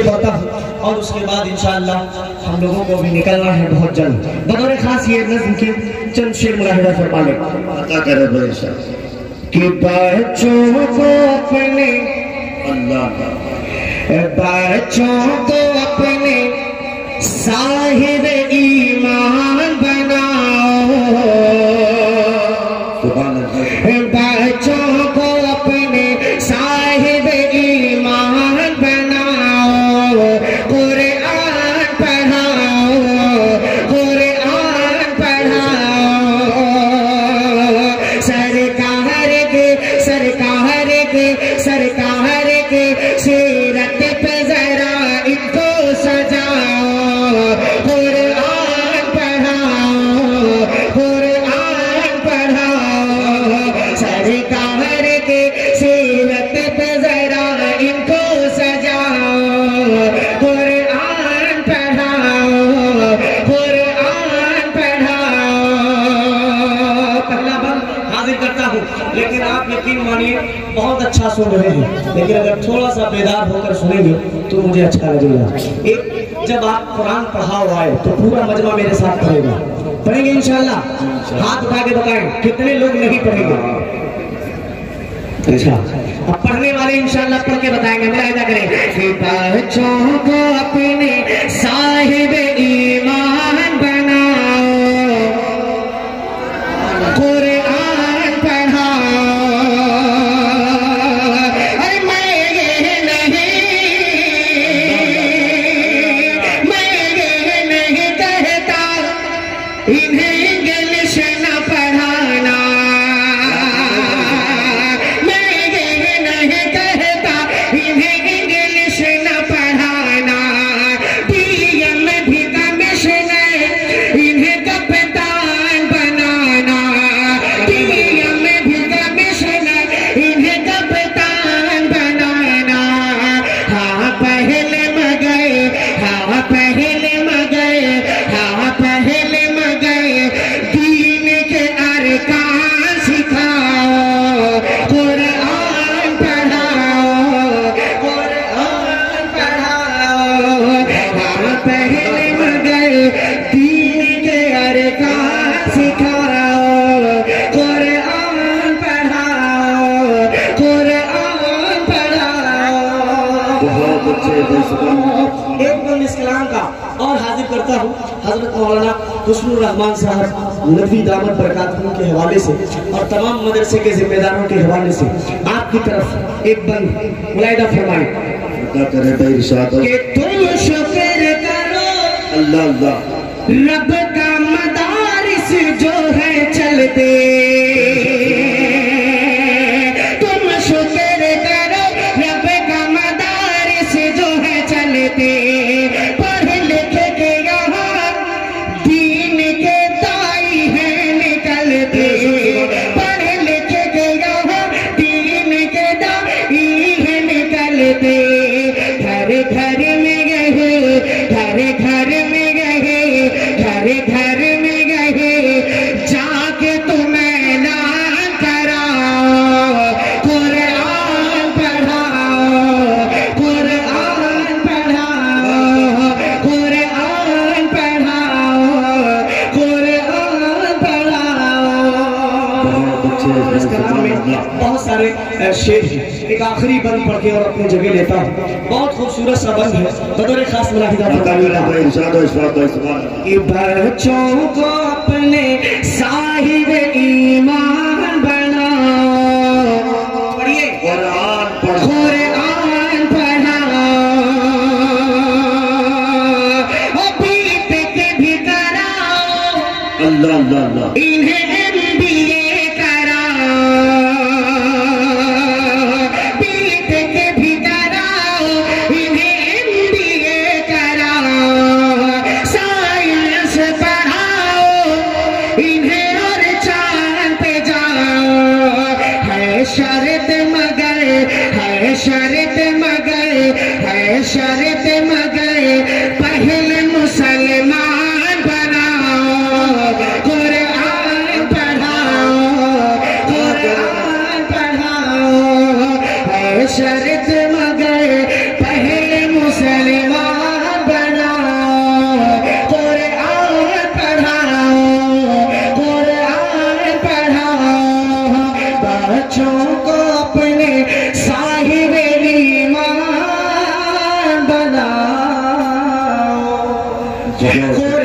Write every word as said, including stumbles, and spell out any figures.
پڑھتا ہوں اور اس کے بعد انشاءاللہ ہم لوگوں کو بھی نکلنا ہے بہت جلد. بطور خاص یہ نظم کے چند شعر ملاحظہ فرما لیں. عطا کرے بھائی صاحب کہ بچوں کو اپنے اللہ بچوں کو اپنے صاحب ایمان بناؤ. سبحان اللہ. بچوں کو اپنے صاحب ایمان بناؤ. قرآن پڑھاؤ قرآن پڑھاؤ. سرکار کے سرکار کے سرکار کے سیرت پہ ذرا ان کو سجاؤ. قرآن پڑھاؤ قرآن پڑھاؤ. سرکار کے سیرت پہ ذرا ان کو سجاؤ. قرآن پڑھاؤ قرآن پڑھاؤ. پہلا بند حاضر کرتا ہوں لیکن آپ یقین مانیے بہت اچھا سن رہے ہیں لیکن اگر تھوڑا سا بیدار ہو کر سنیں گے تو مجھے اچھا لگے گا. ایک جب آپ قرآن پڑھاؤ آئے تو پورا مجمع میرے ساتھ پڑھے گا. پڑھیں گے انشاءاللہ؟ ہاتھ اٹھا کے بتائیں کتنے لوگ نہیں پڑھیں گے. اچھا اب پڑھنے والے انشاءاللہ پڑھ کے بتائیں گے. ملاحظہ کریں کہ بچوں کو اپنے صاحب ایمان بناؤ. قرآن پڑھاؤ. ارے میں یہ نہیں میں یہ نہیں کہتا انہیں انگلش نہ پڑھانا. میں یہ نہیں کہتا انہیں انگلش نہ پڑھانا. پی ایم بھی کمشنر انہیں کپتان بنانا. پی ایم بھی کمشنر انہیں کپتان بنانا. ہاں پہلے مگئے ہاں پہلے مگئے ہاں پہلے مگئے دین کے ارکان سکھاؤ. قرآن پڑھاؤ قرآن پڑھاؤ. ہاں پہلے مگئے دین کے ارکان سکھاؤ. قرآن پڑھاؤ قرآن پڑھاؤ. بہت اچھے بھائی سبحان اللہ. ایک دم اس کلام کا اور حاضر کرتا ہوں حضرت مولانا حسن الرحمان صاحب ندوی دامت برکاتہ کے حوالے سے اور تمام مدرسے کے ذمہ داروں کے حوالے سے آپ کی طرف ایک بند ملاحظہ فرمائیں. عطا کرے بھائی ارشاد. کہ تم شکر کرو اللہ اللہ. رب کا مدارس جو ہے چلتے. تم شکر کرو رب کا مدارس جو ہے چلتے. پڑھ لکھ کے یہاں دین کے دائی ہیں نکلتے. پڑھ لکھ کے یہاں دین کے دائی ہیں نکلتے. گھر گھر میں گئے گھر گھر میں گئے گھر گھر میں گئے جا کے تم اعلان کراؤ. قرآن پڑھاؤ قرآن پڑھاؤ قرآن پڑھاؤ قرآن پڑھاؤ. بہت اچھے بھائی اس کلام میں سبحان اللہ. بہت سارے شعر ہیں. ایک آخری بند پڑھ کے اور اپنی جگہ لیتا ہوں. بہت خوبصورت سا بند ہے بطور خاص ملاحظہ عطا بتائیے کرے گا بھائی ارشاد و اشفاق بھائی سبحان اللہ. کہ بچوں کو اپنے صاحب ایمان بناؤ. پڑھیے قرآن پڑھو. قرآن پڑھاؤ. بیت کے بھی کراؤ اللہ اللہ اللہ. انہیں ایم بی اے کراؤ. بیت کے بھی کراؤ انہیں ایم بی اے کراؤ. سائنس پڑھاؤ انہیں اور چاند پہ جاؤ. ہے شرط مگر ہے شرط مگر ہے شرط مگر پہلے مسلمان بناؤ. قرآن پڑھاؤ قرآن پڑھاؤ. ہے شرط مگر پہلے مسلمان بہت